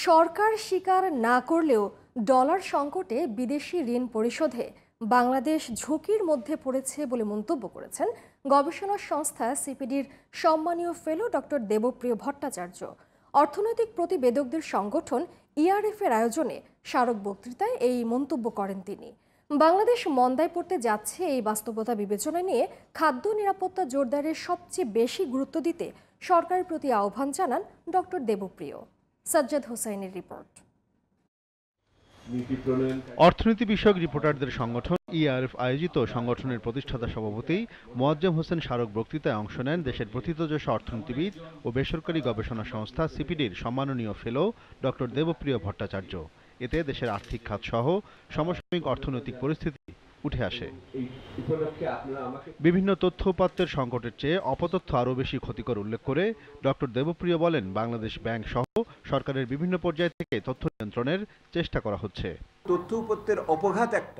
সরকার স্বীকার না করলেও ডলার সংকটে বিদেশি ঋণ পরিশোধে বাংলাদেশ ঝুঁকির মধ্যে পড়েছে বলে মন্তব্য করেছেন গবেষণা সংস্থা সিপিডির সম্মানীয় ফেলো ডক্টর দেবপ্রিয় ভট্টাচার্য। অর্থনৈতিক প্রতিবেদকদের সংগঠন ইআরএফ এর আয়োজনে স্মারক বক্তৃতায় এই মন্তব্য করেন তিনি। বাংলাদেশ মন্দায় পড়তে যাচ্ছে এই বাস্তবতা বিবেচনায় নিয়ে খাদ্য নিরাপত্তা জোরদারের সবচেয়ে বেশি গুরুত্ব দিতে সরকারের প্রতি আহ্বান জানান ডক্টর দেবপ্রিয়। সাজ্জাদ হোসাইনের রিপোর্ট। অর্থনীতি বিষয়ক রিপোর্টারদের সংগঠন ইআরএফ আয়োজিত সংগঠনের প্রতিষ্ঠাতা সভাপতি মোয়াজ্জেম হোসেন স্মারক বক্তৃতায় অংশ নেন দেশের প্রথিতযশা অর্থনীতিবিদ ও বেসরকারি গবেষণা সংস্থা সিপিডির সম্মাননীয় ফেলো ডক্টর দেবপ্রিয় ভট্টাচার্য। এতে দেশের আর্থিক খাত সহ সমসাময়িক অর্থনৈতিক পরিস্থিতি উঠে আসে। বিভিন্ন তথ্য উপাত্তের সংকটের চেয়ে অপতথ্য আরও বেশি ক্ষতিকর উল্লেখ করে ডক্টর দেবপ্রিয় বলেন, বাংলাদেশ ব্যাংক সহ সরকারের বিভিন্ন পর্যায় থেকে তথ্য নিয়ন্ত্রণের চেষ্টা করা হচ্ছে। তথ্য উপাত্তের অপঘাত একটা,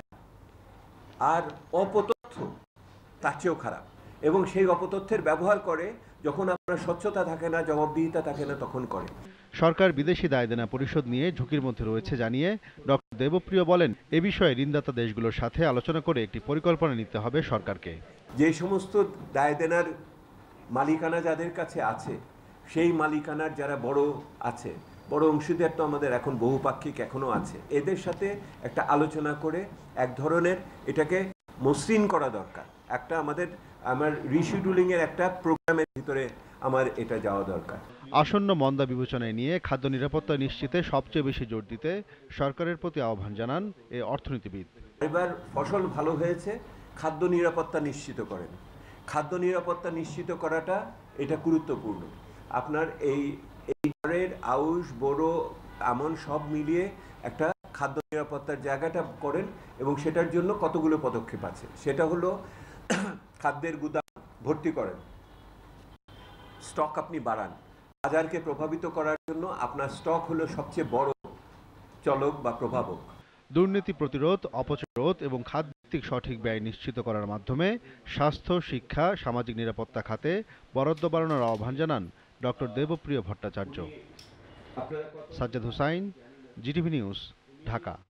আর অপতথ্য তার চেয়েও খারাপ, এবং সেই অপতথ্যের ব্যবহার করে যখন আপনার স্বচ্ছতা থাকে না, জবাবদিহিতা থাকে না, তখন করে। সরকার বিদেশি দায়দেনা পরিশোধ নিয়ে ঝুঁকির মধ্যে রয়েছে জানিয়ে ডক্টর দেবপ্রিয় বলেন, এ বিষয়ে ঋণদাতা দেশগুলোর সাথে আলোচনা করে একটি পরিকল্পনা নিতে হবে সরকারকে। যে সমস্ত দায়দেনার মালিকানা যাদের কাছে আছে, সেই মালিকানার যারা বড় আছে, বড় অংশীদার তো আমাদের এখন বহুপাক্ষিক এখনো আছে, এদের সাথে একটা আলোচনা করে এক ধরনের এটাকে মসৃণ করা দরকার। একটা আমার রিশিডিউলিং এর একটা প্রোগ্রামের ভিতরে আমার এটা যাওয়া দরকার। আসন্ন মন্দা বিবেচনায় নিয়ে খাদ্য নিরাপত্তা নিশ্চিতে সবচেয়ে বেশি জোর দিতে সরকারের প্রতি আহ্বান জানান এই অর্থনীতিবিদ। এবার ফসল ভালো হয়েছে, খাদ্য নিরাপত্তা নিশ্চিত করেন। খাদ্য নিরাপত্তা নিশ্চিত করাটা এটা গুরুত্বপূর্ণ। আপনার এই ঘরের আউশ বড় আমন সব মিলিয়ে একটা খাদ্য নিরাপত্তার জায়গাটা করেন, এবং সেটার জন্য কতগুলো পদক্ষেপ আছে। সেটা হলো খাদ্যের গুদাম ভর্তি করেন, স্টক আপনি বাড়ান। বাজারকে প্রভাবিত করার জন্য আপনার স্টক হলো সবচেয়ে বড় চলক বা প্রভাবক। দুর্নীতি প্রতিরোধ, অপচয় রোধ এবং খাতভিত্তিক সঠিক ব্যয় নিশ্চিত করার মাধ্যমে স্বাস্থ্য, শিক্ষা, সামাজিক নিরাপত্তা খাতে বরাদ্দ বাড়ানোর আহ্বান জানান doctor Debapriya Bhattacharya. Sajjad Hossain, GTV news, Dhaka.